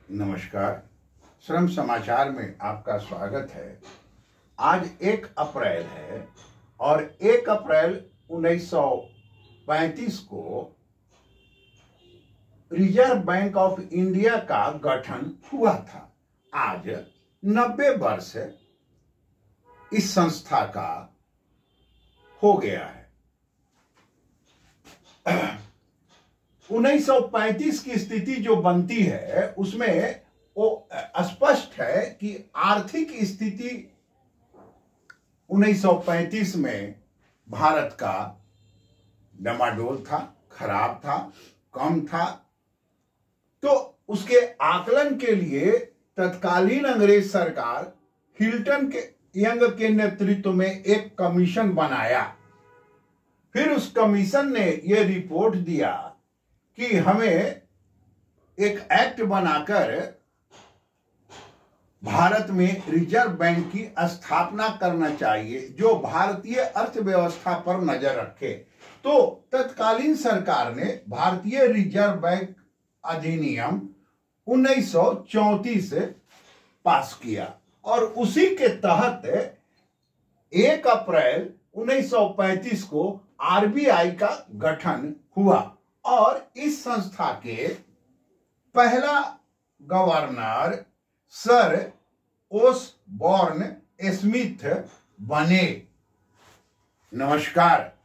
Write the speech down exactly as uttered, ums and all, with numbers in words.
नमस्कार। श्रम समाचार में आपका स्वागत है। आज एक अप्रैल है और एक अप्रैल उन्नीस सौ पैंतीस को रिजर्व बैंक ऑफ इंडिया का गठन हुआ था। आज नब्बे वर्ष इस संस्था का हो गया है। उन्नीस सौ पैंतीस की स्थिति जो बनती है उसमें वो स्पष्ट है कि आर्थिक स्थिति उन्नीस सौ पैंतीस में भारत का डमाडोल था, खराब था, कम था। तो उसके आकलन के लिए तत्कालीन अंग्रेज सरकार हिल्टन के यंग के नेतृत्व में एक कमीशन बनाया। फिर उस कमीशन ने यह रिपोर्ट दिया कि हमें एक एक्ट बनाकर भारत में रिजर्व बैंक की स्थापना करना चाहिए जो भारतीय अर्थव्यवस्था पर नजर रखे। तो तत्कालीन सरकार ने भारतीय रिजर्व बैंक अधिनियम उन्नीस सौ चौंतीस पास किया और उसी के तहत एक अप्रैल उन्नीस सौ पैंतीस को आरबीआई का गठन हुआ और इस संस्था के पहला गवर्नर सर ओसबॉर्न स्मिथ बने। नमस्कार।